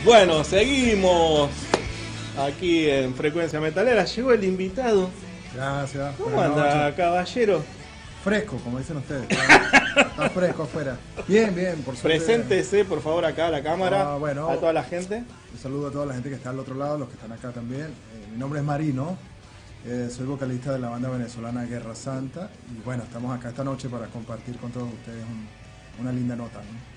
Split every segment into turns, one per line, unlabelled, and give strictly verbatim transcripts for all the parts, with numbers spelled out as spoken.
Bueno, seguimos aquí en Frecuencia Metalera. Llegó el invitado.
Gracias.
¿Cómo anda, noches, caballero?
Fresco, como dicen ustedes. Está, está fresco afuera. Bien, bien, por suerte.
Preséntese, por favor, acá a la cámara,
ah, bueno,
a toda la gente.
Un saludo a toda la gente que está al otro lado, los que están acá también. Eh, mi nombre es Marino, eh, soy vocalista de la banda venezolana Guerra Santa. Y bueno, estamos acá esta noche para compartir con todos ustedes un, una linda nota, ¿no?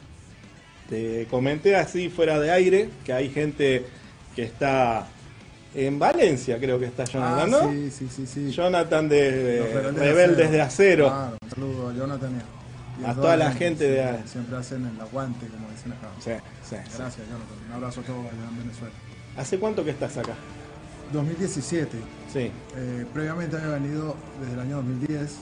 Te comenté así fuera de aire que hay gente que está en Valencia, creo que está Jonathan,
ah,
¿no?
Sí, sí, sí, sí.
Jonathan de
Los Rebeldes,
Rebeldes de Acero.
Claro, un saludo a Jonathan y
a, a toda la gente de
siempre, siempre hacen el aguante, como dicen acá.
Sí, sí,
Gracias,
sí.
Jonathan. Un abrazo a todos allá en Venezuela.
¿Hace cuánto que estás acá?
dos mil diecisiete.
Sí.
Eh, previamente había venido desde el año dos mil diez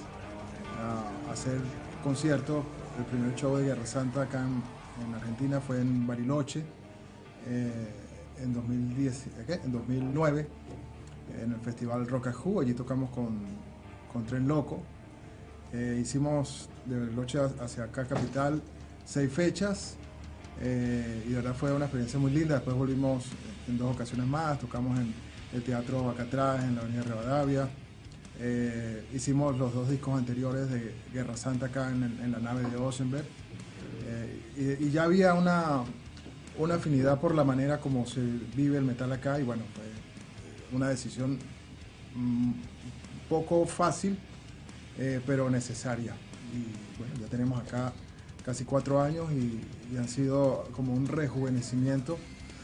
a hacer conciertos. El primer show de Guerra Santa acá en, en Argentina fue en Bariloche eh, en dos mil diez, ¿qué? En dos mil nueve, en el festival Rock and Who. Allí tocamos con, con Tren Loco. Eh, hicimos de Bariloche hacia acá capital seis fechas eh, y de verdad fue una experiencia muy linda. Después volvimos en dos ocasiones más, tocamos en el Teatro Acatrás, en la Avenida Rivadavia. Eh, hicimos los dos discos anteriores de Guerra Santa acá en, en la nave de Osenberg. Eh, y, y ya había una, una afinidad por la manera como se vive el metal acá, y bueno, fue una decisión un poco fácil, eh, pero necesaria. Y bueno, ya tenemos acá casi cuatro años y, y han sido como un rejuvenecimiento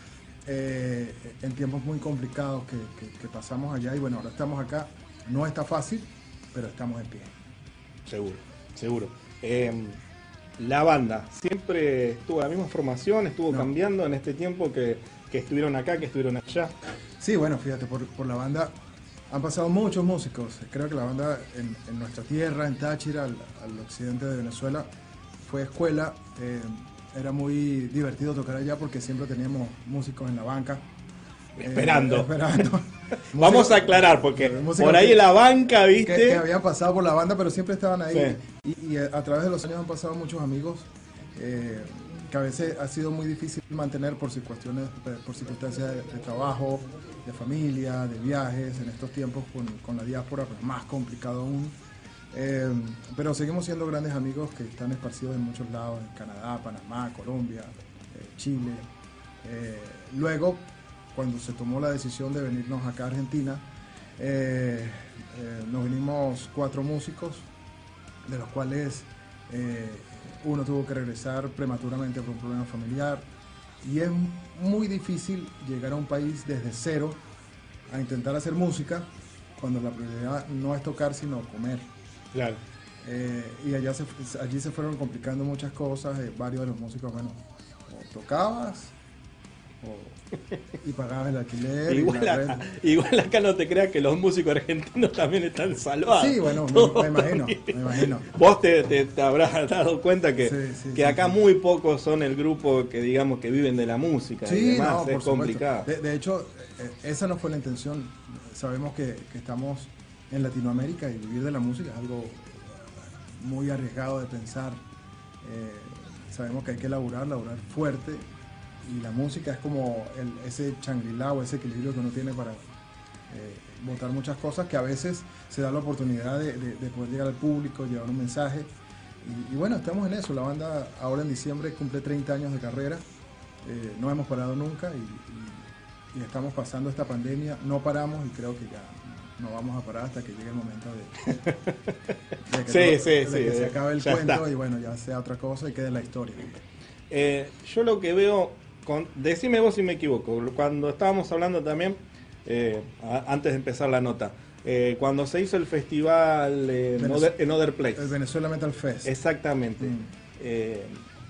eh, en tiempos muy complicados que, que, que pasamos allá, y bueno, ahora estamos acá. No está fácil, pero estamos en pie.
Seguro, seguro. Eh, la banda, ¿siempre estuvo la misma formación? ¿Estuvo no. cambiando en este tiempo que, que estuvieron acá, que estuvieron allá?
Sí, bueno, fíjate, por, por la banda han pasado muchos músicos. Creo que la banda en, en nuestra tierra, en Táchira, al, al occidente de Venezuela, fue escuela. Eh, era muy divertido tocar allá porque siempre teníamos músicos en la banca.
Esperando.
Eh, esperando.
Vamos a aclarar, porque por ahí en la banca, ¿viste?
Que, que habían pasado por la banda, pero siempre estaban ahí.
Sí.
Y, y a través de los años han pasado muchos amigos eh, que a veces ha sido muy difícil mantener por cuestiones, por circunstancias de, de trabajo, de familia, de viajes. En estos tiempos con, con la diáspora, pues más complicado aún. Eh, pero seguimos siendo grandes amigos que están esparcidos en muchos lados, en Canadá, Panamá, Colombia, eh, Chile. Eh, luego, cuando se tomó la decisión de venirnos acá a Argentina, eh, eh, nos vinimos cuatro músicos, de los cuales eh, uno tuvo que regresar prematuramente por un problema familiar, y es muy difícil llegar a un país desde cero a intentar hacer música cuando la prioridad no es tocar sino comer.
Claro.
Eh, y allá se, allí se fueron complicando muchas cosas. Eh, varios de los músicos, bueno, o tocabas o, y pagabas el alquiler.
Igual,
y la
acá, igual acá no te creas que los músicos argentinos también están salvados.
Sí, bueno, me, me imagino, me imagino.
Vos te, te, te habrás dado cuenta que,
sí, sí,
que
sí,
acá
sí.
muy pocos son el grupo que digamos que viven de la música.
Sí,
y demás,
no,
es
por
complicado.
De, de hecho, eh, esa no fue la intención. Sabemos que, que estamos en Latinoamérica y vivir de la música es algo muy arriesgado de pensar. Eh, sabemos que hay que laburar, laburar fuerte, y la música es como el, ese Shangri-La o ese equilibrio que uno tiene para eh, botar muchas cosas, que a veces se da la oportunidad de, de, de poder llegar al público, llevar un mensaje, y, y bueno, estamos en eso. La banda ahora en diciembre cumple treinta años de carrera, eh, no hemos parado nunca, y, y, y estamos pasando esta pandemia, no paramos, y creo que ya no vamos a parar hasta que llegue el momento de, de que,
sí,
todo,
sí,
de
sí,
que se acabe el cuento
está.
Y bueno, ya sea otra cosa y quede la historia.
Eh, yo lo que veo, con, decime vos si me equivoco, cuando estábamos hablando también, eh, a, antes de empezar la nota, eh, cuando se hizo el festival eh, en, Other, en Other Place.
El Venezuela Metal Fest.
Exactamente.
Mm.
Eh,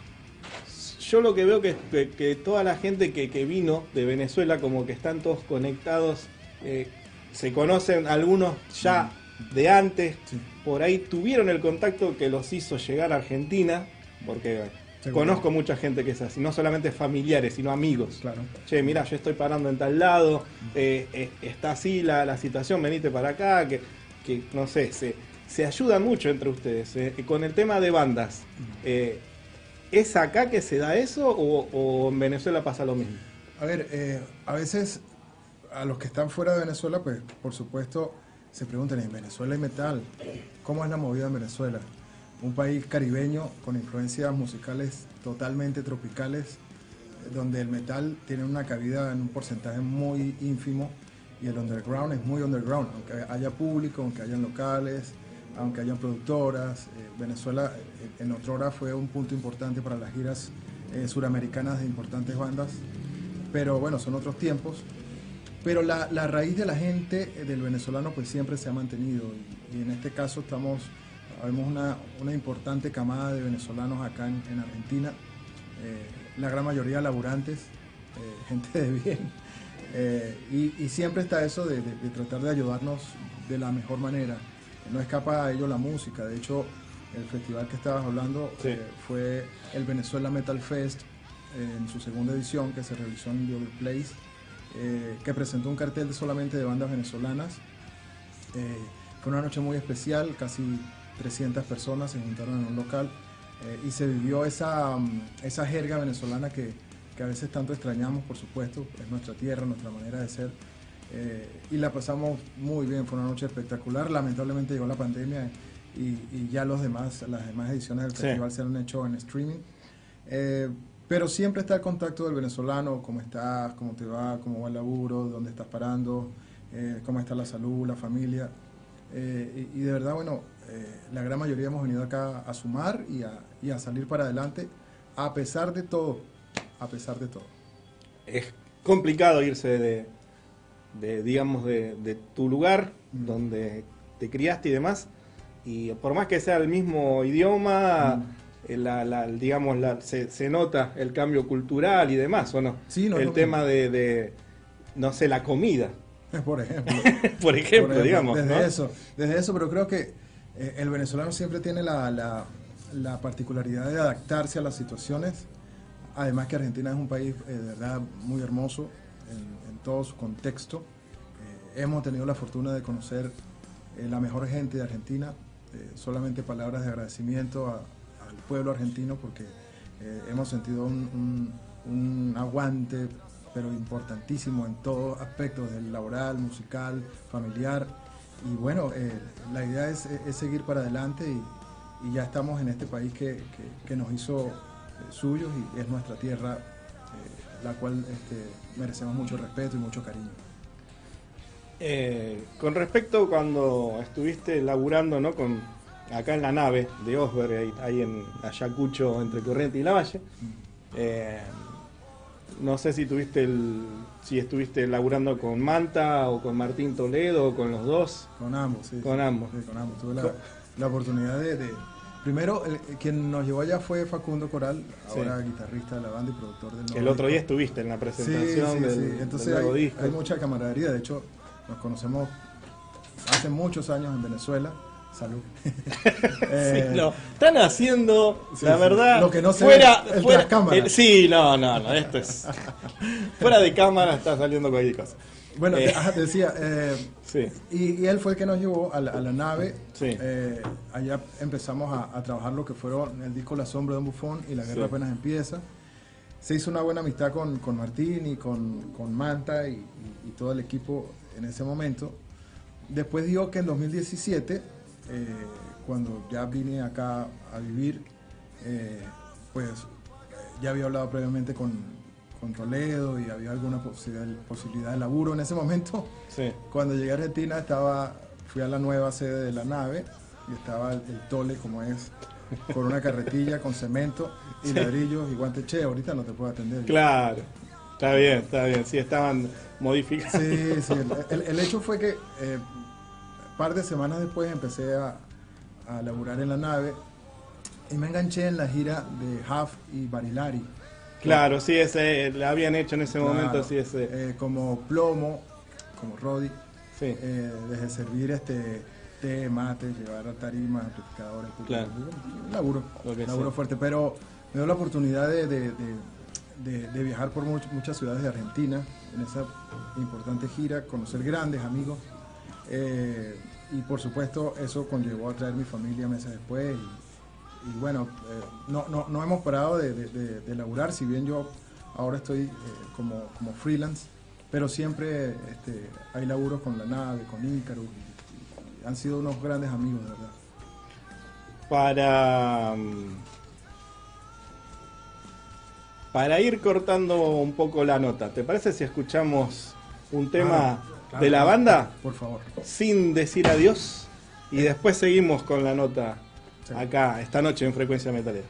yo lo que veo que, que, que toda la gente que, que vino de Venezuela, como que están todos conectados, eh, se conocen algunos ya mm. de antes, sí. Por ahí tuvieron el contacto que los hizo llegar a Argentina, porque seguro. Conozco mucha gente que es así, no solamente familiares, sino amigos.
Claro.
Che, mirá, yo estoy parando en tal lado, eh, eh, está así la, la situación, venite para acá, que, que no sé, se, se ayudan mucho entre ustedes. Eh. Con el tema de bandas, eh, ¿Es acá que se da eso o, o en Venezuela pasa lo mismo?
A ver, eh, a veces a los que están fuera de Venezuela, pues por supuesto se preguntan, ¿en Venezuela hay metal? ¿Cómo es la movida en Venezuela? Un país caribeño con influencias musicales totalmente tropicales, donde el metal tiene una cabida en un porcentaje muy ínfimo y el underground es muy underground, aunque haya público, aunque hayan locales, aunque hayan productoras. Eh, Venezuela eh, en otrora fue un punto importante para las giras eh, suramericanas de importantes bandas, pero bueno, son otros tiempos. Pero la, la raíz de la gente, eh, del venezolano, pues siempre se ha mantenido y, y en este caso estamos, vemos una, una importante camada de venezolanos acá en, en Argentina, eh, la gran mayoría laburantes, eh, gente de bien, eh, y, y siempre está eso de, de, de tratar de ayudarnos de la mejor manera. No escapa a ello la música. De hecho, el festival que estabas hablando
sí.
eh, fue el Venezuela Metal Fest eh, en su segunda edición, que se realizó en The Other Place, eh, que presentó un cartel solamente de bandas venezolanas. Eh, fue una noche muy especial, casi trescientas personas se juntaron en un local eh, y se vivió esa, esa jerga venezolana que, que a veces tanto extrañamos, por supuesto. Es nuestra tierra, nuestra manera de ser. Eh, y la pasamos muy bien, fue una noche espectacular. Lamentablemente llegó la pandemia y, y ya los demás, las demás ediciones del festival sí. se han hecho en streaming, eh, pero siempre está el contacto del venezolano: cómo estás, cómo te va, cómo va el laburo, dónde estás parando, eh, cómo está la salud, la familia, eh, y, y de verdad, bueno, eh, la gran mayoría hemos venido acá a sumar y a, y a salir para adelante a pesar de todo, a pesar de todo.
Es complicado irse de de digamos de, de tu lugar mm. donde te criaste y demás, y por más que sea el mismo idioma, mm. la, la, digamos la, se, se nota el cambio cultural y demás, ¿o no?
Sí, no
el tema de, de no sé, la comida
por ejemplo
por ejemplo,
por
digamos,
desde
¿no?
eso desde eso pero creo que eh, el venezolano siempre tiene la, la, la particularidad de adaptarse a las situaciones, además que Argentina es un país eh, de verdad muy hermoso en, en todo su contexto. Eh, hemos tenido la fortuna de conocer eh, la mejor gente de Argentina, eh, solamente palabras de agradecimiento a, al pueblo argentino, porque eh, hemos sentido un, un, un aguante, pero importantísimo en todos aspectos, del laboral, musical, familiar, y bueno, eh, la idea es, es seguir para adelante y, y ya estamos en este país que, que, que nos hizo eh, suyos y es nuestra tierra, eh, la cual este, merecemos mucho respeto y mucho cariño.
Eh, con respecto cuando estuviste laburando, ¿no? Con, acá en la nave de Osberg, ahí, ahí en Ayacucho, entre Corrientes y Lavalle, eh, no sé si tuviste el, si estuviste laburando con Manta o con Martín Toledo o con los dos.
Con ambos, sí.
Con
sí,
ambos.
Sí, con ambos. Tuve la, la oportunidad de, de... Primero, el, quien nos llevó allá fue Facundo Coral, ahora sí. guitarrista de la banda y productor del nuevo
El otro
disco.
día estuviste en la presentación
sí, sí,
del,
sí. Entonces
del nuevo
hay,
disco.
hay mucha camaradería, de hecho nos conocemos hace muchos años en Venezuela. Salud.
eh, sí, no, están haciendo,
sí,
la
sí.
verdad,
lo que no se
fuera,
ve, el
fuera
trascámara.
el, sí, no, no, no, esto es fuera de cámara está saliendo cualquier cosa.
Bueno,
eh,
te, te decía, eh,
sí.
y, y él fue el que nos llevó a la, a la nave.
Sí.
Eh, allá empezamos a, a trabajar lo que fueron el disco La Sombra de un Bufón y La Guerra sí. apenas empieza. Se hizo una buena amistad con, con Martín y con, con Manta y, y, y todo el equipo en ese momento. Después dio que en dos mil diecisiete, eh, cuando ya vine acá a vivir, eh, pues ya había hablado previamente con, con Toledo y había alguna posibilidad, posibilidad de laburo en ese momento.
Sí.
Cuando llegué a Argentina estaba, fui a la nueva sede de la nave y estaba el, el Tole, como es, con una carretilla con cemento y sí. ladrillos y guantes. Che, ahorita no te puedo atender.
Claro, está bien, está bien, sí, estaban modificando.
Sí, sí, el, el, el hecho fue que eh, un par de semanas después empecé a, a laburar en la nave y me enganché en la gira de Huff y Barilari.
Claro, sí, ese la habían hecho en ese claro, momento, sí, ese.
Eh, como plomo, como Roddy,
sí.
eh, desde servir este té, mate, llevar a tarimas, amplificadores,
claro.
un laburo, un laburo fuerte, pero me dio la oportunidad de, de, de, de, de viajar por much, muchas ciudades de Argentina en esa importante gira, conocer grandes amigos, eh, y por supuesto eso conllevó a traer mi familia meses después y bueno, eh, no, no, no hemos parado de, de, de, de laburar, si bien yo ahora estoy eh, como, como freelance, pero siempre este, hay laburos con La Nave, con Ícaro, y, y han sido unos grandes amigos, de verdad.
Para, para ir cortando un poco la nota, ¿te parece si escuchamos un tema
Claro, claro,
de la
claro,
banda?
Por favor.
Sin decir adiós. Y después seguimos con la nota
Sí.
acá, esta noche en Frecuencia Metalera.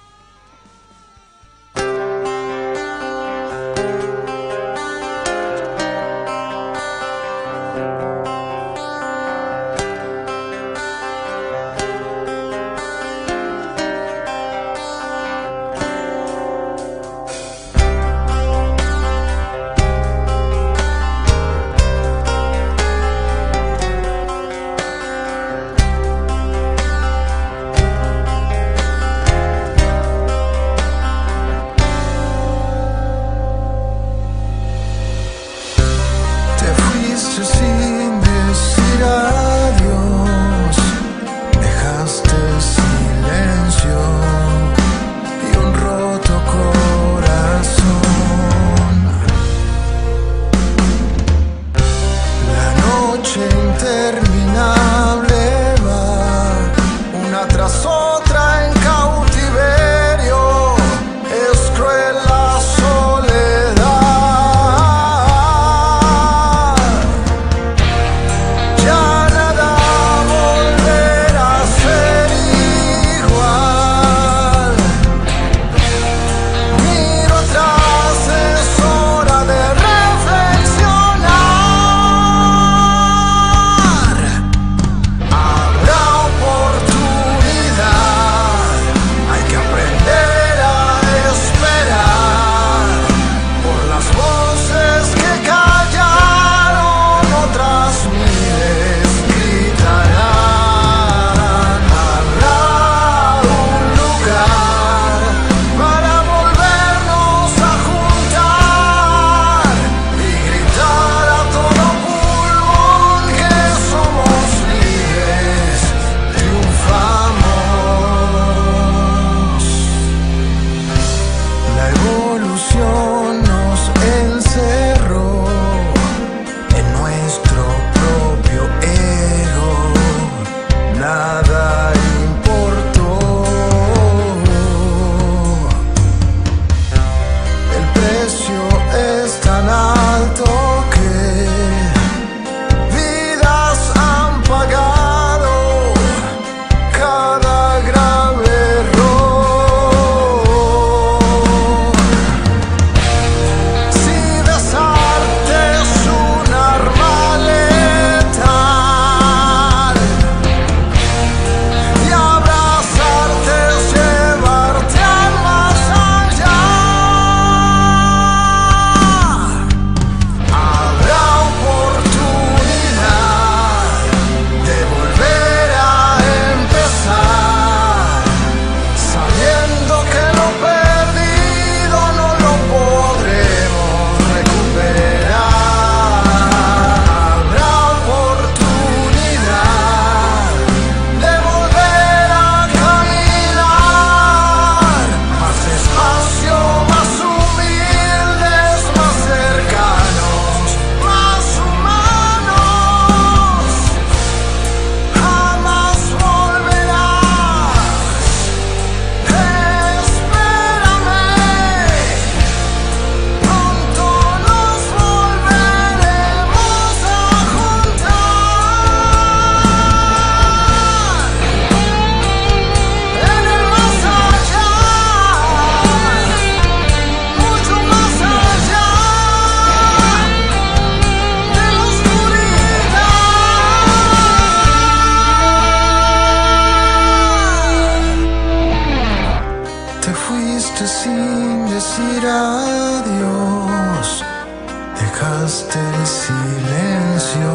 dejaste el silencio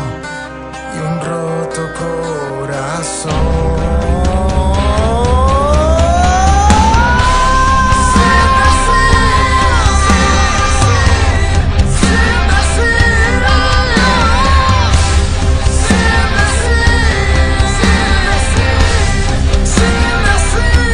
y un roto corazón.
Sin decir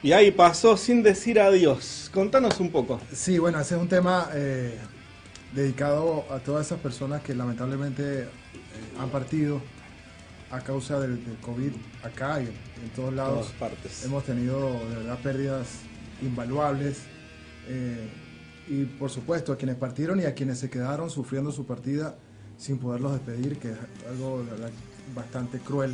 Y ahí pasó Sin Decir Adiós. Contanos un poco.
Sí, bueno, ese es un tema eh, dedicado a todas esas personas que lamentablemente eh, han partido a causa del, del COVID acá y en, en todos lados.
Todas partes.
Hemos tenido de verdad pérdidas invaluables. Eh, y por supuesto a quienes partieron y a quienes se quedaron sufriendo su partida sin poderlos despedir, que es algo de verdad bastante cruel.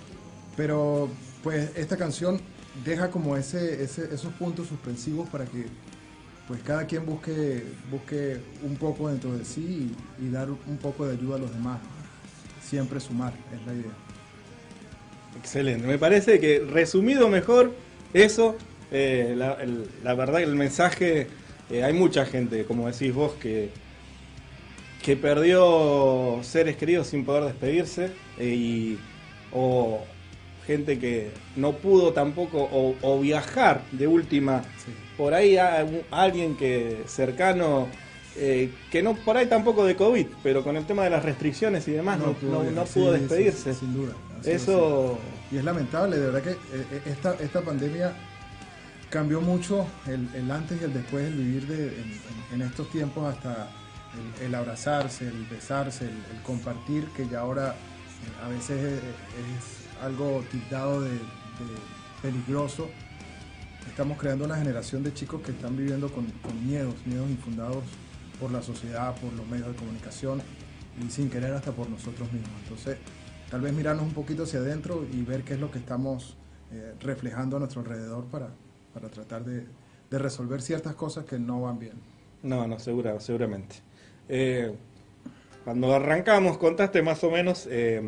Pero pues esta canción deja como ese, ese, esos puntos suspensivos para que pues cada quien busque, busque un poco dentro de sí y, y dar un poco de ayuda a los demás. Siempre sumar, es la idea.
Excelente, me parece que resumido mejor eso, eh, la, el, la verdad que el mensaje, eh, hay mucha gente, como decís vos, que, que perdió seres queridos sin poder despedirse, eh, y, o gente que no pudo tampoco, o, o viajar de última, sí. Por ahí a, a alguien que cercano, eh, que no por ahí tampoco de COVID, pero con el tema de las restricciones y demás no, no pudo, no, no pudo sí, despedirse.
Sí, sin duda.
Eso...
Y es lamentable, de verdad que eh, esta, esta pandemia cambió mucho el, el antes y el después del vivir de, en, en estos tiempos, hasta el, el abrazarse, el besarse, el, el compartir, que ya ahora eh, a veces es, es algo tildado de, de peligroso. Estamos creando una generación de chicos que están viviendo con, con miedos, miedos infundados por la sociedad, por los medios de comunicación y sin querer hasta por nosotros mismos. Entonces, tal vez mirarnos un poquito hacia adentro y ver qué es lo que estamos eh, reflejando a nuestro alrededor para, para tratar de, de resolver ciertas cosas que no van bien.
No, no, segura, seguramente. Eh, cuando arrancamos contaste más o menos eh,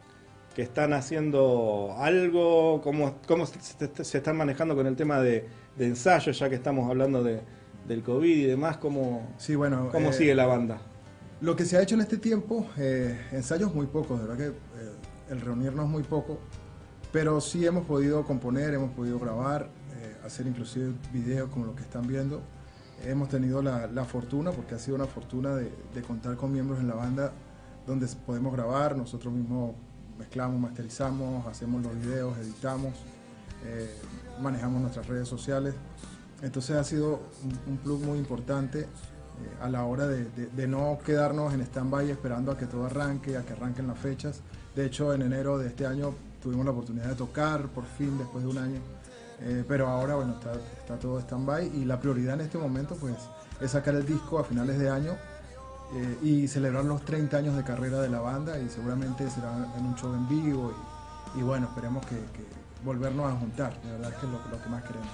que están haciendo algo, cómo, cómo se, se están manejando con el tema de, de ensayos, ya que estamos hablando de, del COVID y demás, cómo,
sí, bueno,
cómo
eh,
sigue la banda.
Lo que se ha hecho en este tiempo, eh, ensayos muy pocos, de verdad que eh, el reunirnos muy poco, pero sí hemos podido componer, hemos podido grabar, eh, hacer inclusive videos como lo que están viendo. Hemos tenido la, la fortuna, porque ha sido una fortuna de, de contar con miembros en la banda donde podemos grabar, nosotros mismos mezclamos, masterizamos, hacemos los videos, editamos, eh, manejamos nuestras redes sociales. Entonces ha sido un, un plus muy importante eh, a la hora de, de, de no quedarnos en stand-by esperando a que todo arranque, a que arranquen las fechas. De hecho, en enero de este año tuvimos la oportunidad de tocar, por fin, después de un año. Eh, pero ahora, bueno, está, está todo stand-by y la prioridad en este momento, pues, es sacar el disco a finales de año eh, y celebrar los treinta años de carrera de la banda, y seguramente será en un show en vivo y, y bueno, esperemos que, que volvernos a juntar, de verdad que es lo, lo que más queremos.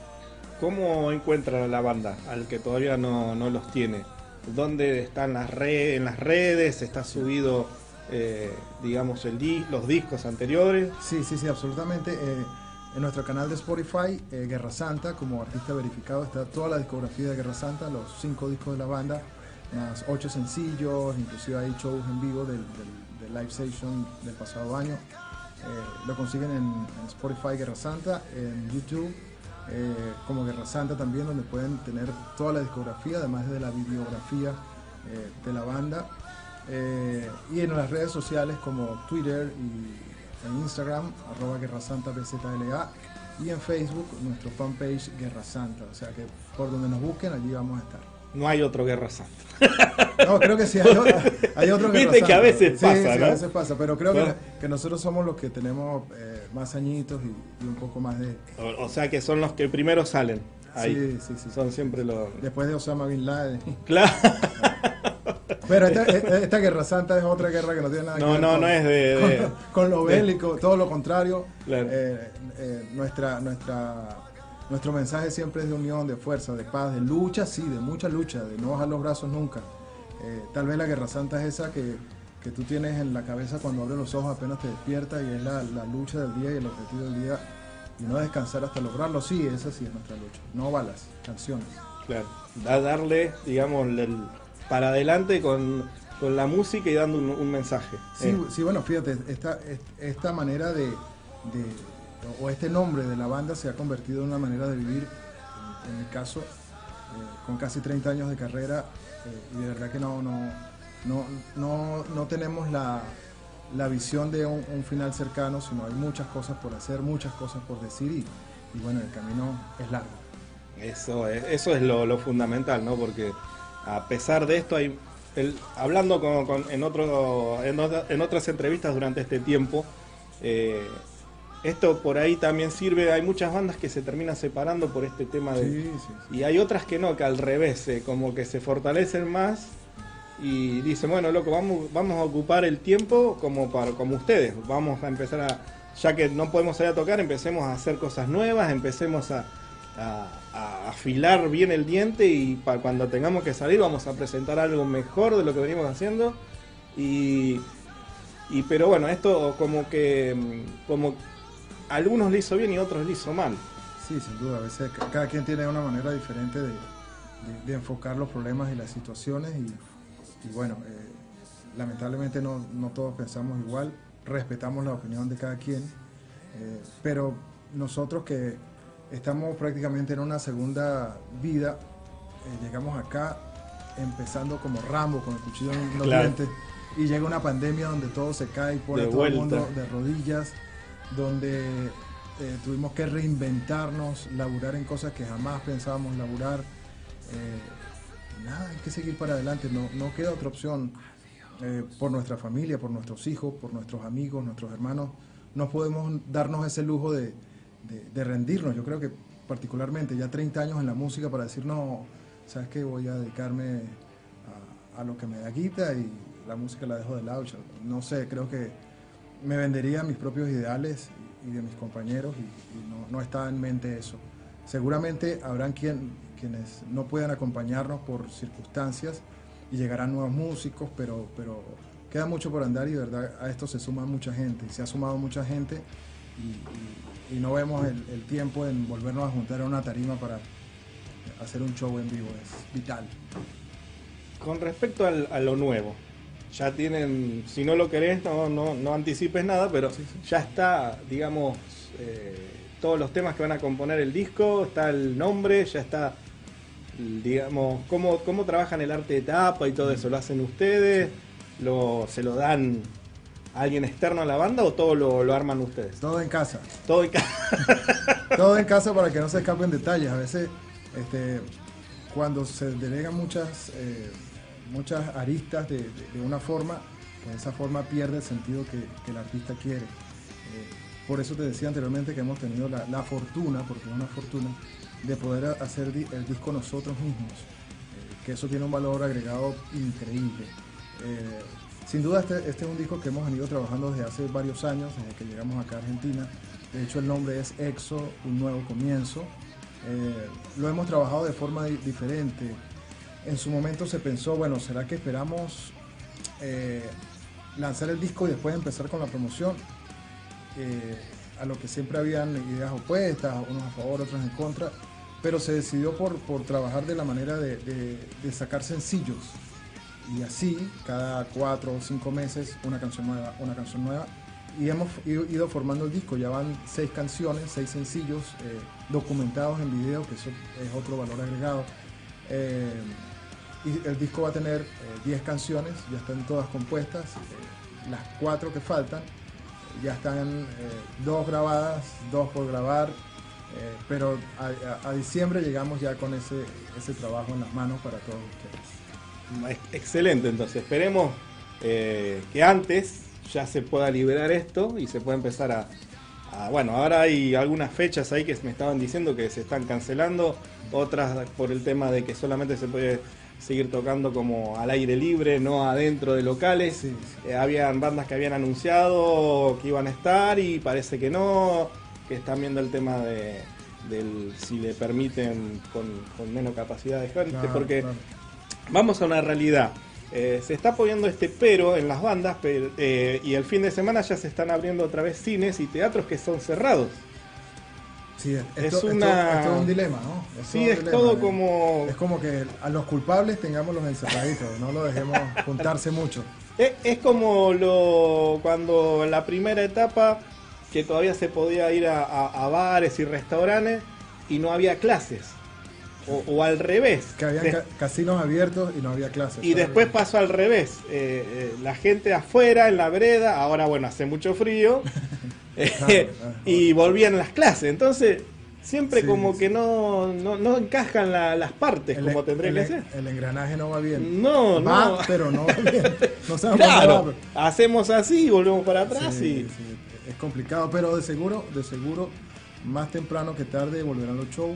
¿Cómo encuentran a la banda, al que todavía no, no los tiene? ¿Dónde están las redes? ¿En las redes? ¿Está subido, eh, digamos, el di los discos anteriores?
Sí, sí, sí, absolutamente. Eh, en nuestro canal de Spotify, eh, Guerra Santa, como artista verificado, está toda la discografía de Guerra Santa, los cinco discos de la banda, más ocho sencillos, inclusive hay shows en vivo del, del, del live session del pasado año. Eh, lo consiguen en, en Spotify Guerra Santa, en YouTube, Eh, como Guerra Santa también, donde pueden tener toda la discografía, además de la bibliografía eh, de la banda, eh, y en las redes sociales como Twitter y en Instagram, arroba Guerra Santa B Z L A, y en Facebook nuestro fanpage Guerra Santa, o sea que por donde nos busquen allí vamos a estar.
No hay otro Guerra Santa.
No, creo que sí, hay, hay otro Guerra
Viste
Santa.
que a veces
sí,
pasa,
sí,
¿no?
a veces pasa, pero creo
bueno.
que, que nosotros somos los que tenemos eh, más añitos y, y un poco más de...
O, o sea que son los que primero salen. Ahí.
Sí, sí, sí.
Son siempre los...
Después de Osama Bin Laden.
Claro.
Pero esta, esta Guerra Santa es otra guerra que no tiene nada que
no,
ver
no,
con,
no es de, de
con, con lo bélico, de, todo lo contrario.
Claro.
Eh, eh, nuestra, nuestra, nuestro mensaje siempre es de unión, de fuerza, de paz, de lucha, sí, de mucha lucha, de no bajar los brazos nunca. Eh, tal vez la Guerra Santa es esa que, que tú tienes en la cabeza cuando abres los ojos apenas te despiertas, y es la, la lucha del día y el objetivo del día, y no descansar hasta lograrlo. Sí, esa sí es nuestra lucha, no balas, canciones.
Claro, da, darle, digamos, el, para adelante con, con la música y dando un, un mensaje.
Sí,
eh.
sí, bueno, fíjate, esta, esta manera de, de, o este nombre de la banda se ha convertido en una manera de vivir, en, en mi caso, eh, con casi treinta años de carrera, eh, y de verdad que no, no, no, no, no tenemos la, la visión de un, un final cercano, sino hay muchas cosas por hacer, muchas cosas por decir, y, y bueno, el camino es largo.
Eso es, eso es lo, lo fundamental, ¿no? Porque a pesar de esto, hay el, hablando con, con, en, otro, en, otra, en otras entrevistas durante este tiempo, eh, esto por ahí también sirve. Hay muchas bandas que se terminan separando por este tema de,
Sí, sí, sí.
y hay otras que no, que al revés, eh, como que se fortalecen más y dicen, bueno, loco, vamos, vamos a ocupar el tiempo como para, como ustedes, vamos a empezar a, ya que no podemos salir a tocar, empecemos a hacer cosas nuevas, empecemos a, a, a afilar bien el diente y para cuando tengamos que salir vamos a presentar algo mejor de lo que venimos haciendo. Y, y pero bueno, esto como que como a algunos le hizo bien y a otros le hizo mal.
Sí, sin duda, a veces ca- cada quien tiene una manera diferente de, de, de enfocar los problemas y las situaciones y, y bueno, eh, lamentablemente no, no todos pensamos igual, respetamos la opinión de cada quien, eh, pero nosotros que estamos prácticamente en una segunda vida, eh, llegamos acá empezando como Rambo con el cuchillo en los
Claro.
dientes y llega una pandemia donde todo se cae y pone
De
a todo el
vuelta.
mundo de rodillas, donde eh, tuvimos que reinventarnos, laburar en cosas que jamás pensábamos laburar. Eh, nada, hay que seguir para adelante, no, no queda otra opción. Eh, por nuestra familia, por nuestros hijos, por nuestros amigos, nuestros hermanos, no podemos darnos ese lujo de, de, de rendirnos. Yo creo que particularmente ya treinta años en la música para decir, no, sabes que voy a dedicarme a, a lo que me da guita y la música la dejo de lado. Yo no sé, creo que me vendería mis propios ideales y, y de mis compañeros y, y no, no está en mente eso. Seguramente habrán quien, quienes no puedan acompañarnos por circunstancias y llegarán nuevos músicos, pero, pero queda mucho por andar y de verdad a esto se suma mucha gente, y se ha sumado mucha gente y, y, y no vemos el, el tiempo en volvernos a juntar a una tarima para hacer un show en vivo, es vital.
Con respecto al, a lo nuevo, ya tienen, si no lo querés, no, no, no anticipes nada, pero
Sí, sí.
ya está, digamos, eh, todos los temas que van a componer el disco, está el nombre, ya está, digamos, cómo, cómo trabajan el arte de tapa y todo eso. ¿Lo hacen ustedes? Lo, ¿Se lo dan a alguien externo a la banda o todo lo, lo arman ustedes?
Todo en casa,
Todo en ca-
todo en casa para que no se escapen detalles. A veces este, cuando se delegan muchas, eh, muchas aristas de, de, de una forma, pues esa forma pierde el sentido que, que el artista quiere. Eh, por eso te decía anteriormente que hemos tenido la, la fortuna, porque es una fortuna, de poder hacer di- el disco nosotros mismos, eh, que eso tiene un valor agregado increíble. Eh, sin duda este, este es un disco que hemos venido trabajando desde hace varios años, desde que llegamos acá a Argentina. De hecho el nombre es Exo, un nuevo comienzo. Eh, lo hemos trabajado de forma di- diferente. En su momento se pensó, bueno, ¿será que esperamos eh, lanzar el disco y después empezar con la promoción? Eh, a lo que siempre habían ideas opuestas, unos a favor, otros en contra, pero se decidió por, por trabajar de la manera de, de, de sacar sencillos y así cada cuatro o cinco meses una canción nueva, una canción nueva y hemos ido formando el disco. Ya van seis canciones, seis sencillos eh, documentados en video, que eso es otro valor agregado. Eh, y el disco va a tener eh, diez canciones, ya están todas compuestas, eh, las cuatro que faltan ya están eh, dos grabadas, dos por grabar, eh, pero a, a, a diciembre llegamos ya con ese, ese trabajo en las manos para todos ustedes.
Excelente, entonces esperemos eh, que antes ya se pueda liberar esto y se pueda empezar a, a... Bueno, ahora hay algunas fechas ahí que me estaban diciendo que se están cancelando, otras por el tema de que solamente se puede seguir tocando como al aire libre, no adentro de locales.
Sí, sí.
Eh, habían bandas que habían anunciado que iban a estar y parece que no, que están viendo el tema de del si le permiten con, con menos capacidad de gente,
Claro,
porque
claro.
vamos a una realidad. Eh, se está poniendo este pero en las bandas, pero, eh, y el fin de semana ya se están abriendo otra vez cines y teatros que son cerrados.
Sí,
Es
esto,
una-
esto, esto es un dilema, ¿no?
Sí,
un
es
dilema,
todo
¿eh?
como...
Es como que a los culpables tengámoslos encerraditos, no los dejemos juntarse mucho.
Es, es como lo cuando en la primera etapa que todavía se podía ir a, a- a bares y restaurantes y no había clases. O, o al revés.
Que habían
De-
ca- casinos abiertos y no había clases.
y después pasó al revés. Eh, eh, la gente afuera, en la vereda, ahora bueno, hace mucho frío. eh,
Claro, claro.
y volvían las clases. Entonces siempre
Sí,
como
sí.
que no, no, no encajan la- las partes
El,
como tendría
el-
que ser.
el engranaje no va bien.
No,
va,
no.
pero no va bien. No sabemos dónde
Claro,
va, pero-
hacemos así y volvemos para atrás
Sí,
y...
sí, es complicado, pero de seguro, de seguro, más temprano que tarde volverán los shows.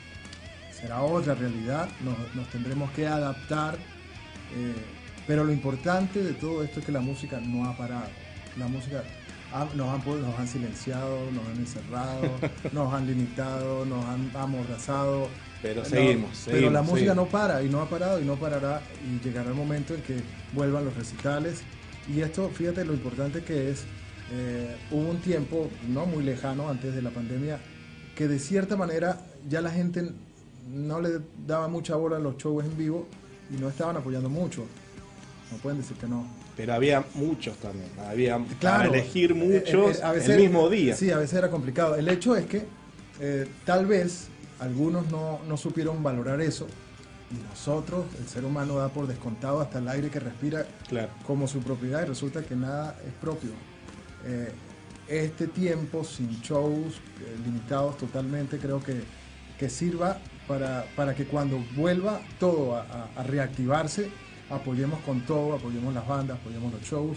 Será otra realidad, nos, nos tendremos que adaptar. eh, pero lo importante de todo esto es que la música no ha parado. La música ha- nos, han, pu- nos han silenciado, nos han encerrado, nos han limitado, nos han amordazado.
Pero
No,
seguimos,
Pero
seguimos,
la música
seguimos.
no para y no ha parado y no parará y llegará el momento en que vuelvan los recitales. Y esto, fíjate lo importante que es, eh, hubo un tiempo no muy lejano antes de la pandemia que de cierta manera ya la gente no le daba mucha bola a los shows en vivo y no estaban apoyando mucho. No pueden decir que no.
Pero había muchos también, había para
Claro,
elegir
eh,
muchos
eh, a veces-
el mismo día.
Sí, a veces era complicado. El hecho es que eh, tal vez algunos no, no supieron valorar eso y nosotros, el ser humano, da por descontado hasta el aire que respira
Claro.
como su propiedad y resulta que nada es propio. Eh, este tiempo sin shows eh, limitados totalmente creo que, que sirva para, para que cuando vuelva todo a, a- a reactivarse, apoyemos con todo, apoyemos las bandas, apoyemos los shows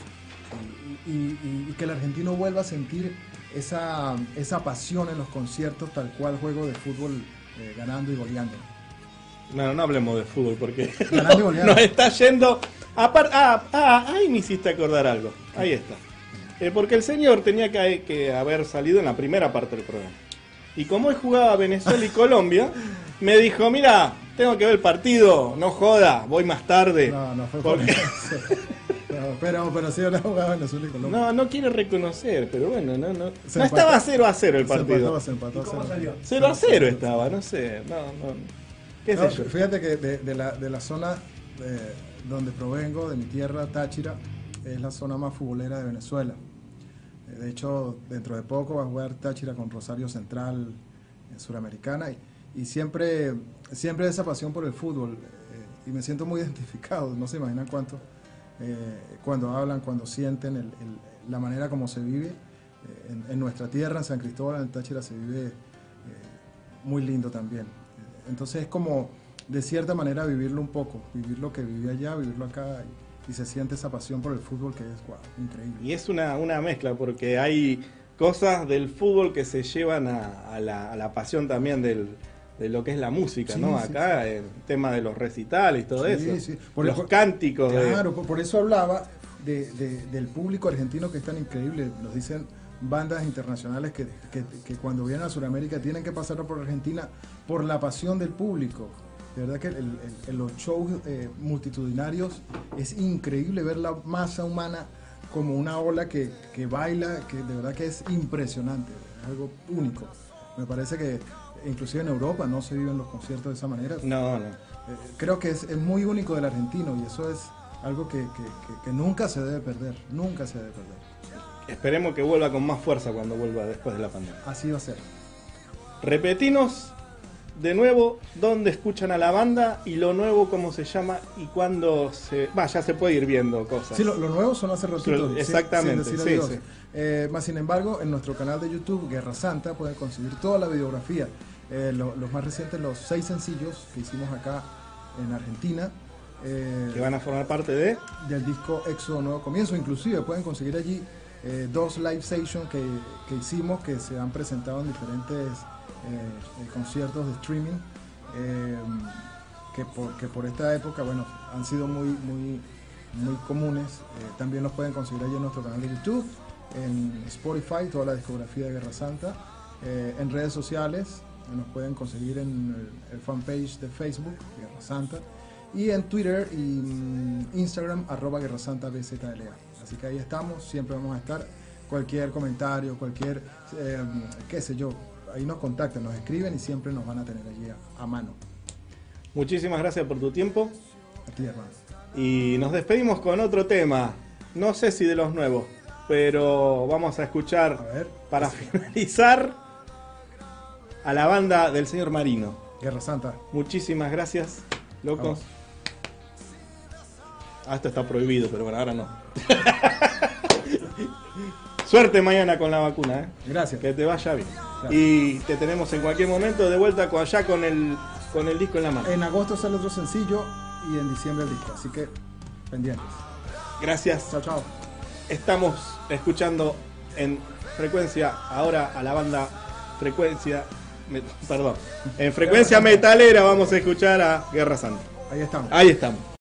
y, y- y- y que el argentino vuelva a sentir esa, esa pasión en los conciertos tal cual juego de fútbol eh, ganando y goleando.
No, no hablemos de fútbol porque
Ganando y
no-
goleando.
nos está yendo. Apar- ah, ah, ahí me hiciste acordar algo. Ahí está. Eh, porque el señor tenía que, que haber salido en la primera parte del programa. Y como él jugaba Venezuela y Colombia, me dijo: mira, tengo que ver el partido, no joda, voy más tarde.
No, no fue por
Porque-
eso. No, pero, pero sí, una jugada Venezuela y Colombia.
No, no quiere reconocer, pero bueno, no, no.
Se
No
empató.
estaba cero a cero el
Se
partido.
empató, se empató,
¿Y cómo
se
salió?
empató.
cero a cero estaba, no sé. No, no. ¿Qué
No,
sé yo?
fíjate que de, de la, de la zona eh, donde provengo, de mi tierra, Táchira, es la zona más futbolera de Venezuela. Eh, de hecho, dentro de poco va a jugar Táchira con Rosario Central en Suramericana y, y siempre, siempre esa pasión por el fútbol eh, y me siento muy identificado, no se imaginan cuánto, eh, cuando hablan, cuando sienten el- el- la manera como se vive. Eh, en, en nuestra tierra, en San Cristóbal, en Táchira, se vive eh, muy lindo también. Entonces es como, de cierta manera, vivirlo un poco, vivir lo que viví allá, vivirlo acá, y, y se siente esa pasión por el fútbol que es, wow, increíble.
Y es una, una mezcla, porque hay cosas del fútbol que se llevan a, a la, a la pasión también del, de lo que es la música,
Sí,
¿no?
sí,
Acá el tema de los recitales y todo
Sí,
eso.
sí. Por
los
eso-
cánticos. de-
Claro, por, por eso hablaba de, de- del público argentino que es tan increíble. Nos dicen bandas internacionales que, que- que cuando vienen a Sudamérica tienen que pasar por Argentina por la pasión del público. De verdad que el- el- el- los shows eh, multitudinarios es increíble ver la masa humana como una ola que, que baila, que de verdad que es impresionante, es algo único. Me parece que inclusive en Europa no se viven los conciertos de esa manera.
No, no.
Eh, creo que es, es muy único del argentino y eso es algo que, que- que- que nunca se debe perder, nunca se debe perder.
Esperemos que vuelva con más fuerza cuando vuelva después de la pandemia.
Así va a ser.
Repetinos de nuevo dónde escuchan a la banda y lo nuevo cómo se llama y cuándo se... Va, ya se puede ir viendo cosas.
Sí, lo, lo nuevo son hace ratito.
Pero- exactamente,
sin decir
sí,
adiós.
sí.
Eh, más sin embargo, en nuestro canal de YouTube, Guerra Santa, pueden conseguir toda la videografía. Eh, lo- los más recientes, los seis sencillos que hicimos acá en Argentina. eh,
Que van a formar parte de...
del disco Éxodo Nuevo Comienzo. Inclusive pueden conseguir allí eh, dos live sessions que, que hicimos que se han presentado en diferentes eh, eh, conciertos de streaming eh, que, por, que por esta época bueno han sido muy muy muy comunes. Eh, también los pueden conseguir allí en nuestro canal de YouTube, en Spotify, toda la discografía de Guerra Santa, eh, en redes sociales nos pueden conseguir en el, el fanpage de Facebook Guerra Santa y en Twitter y mm, Instagram arroba Guerra Santa B Z L A. Así que ahí estamos, siempre vamos a estar. Cualquier comentario, cualquier, eh, qué sé yo, ahí nos contactan, nos escriben y siempre nos van a tener allí a, a mano.
Muchísimas gracias por tu tiempo
A ti, hermano.
y nos despedimos con otro tema. No sé si de los nuevos, pero vamos a escuchar
A ver,
para finalizar a la banda del señor Marino.
Guerra Santa.
Muchísimas gracias, locos.
Vamos.
Ah, esto está prohibido, pero bueno, ahora no. Suerte mañana con la vacuna, ¿eh?
Gracias.
Que te vaya bien.
Gracias.
Y te tenemos en cualquier momento de vuelta con allá con el, con el disco en la mano.
En agosto sale otro sencillo y en diciembre el disco, así que pendientes.
Gracias.
Chao, chao.
Estamos escuchando en frecuencia ahora a la banda Frecuencia, me- perdón, en frecuencia metalera vamos a escuchar a Guerra Santa.
Ahí estamos.
Ahí estamos.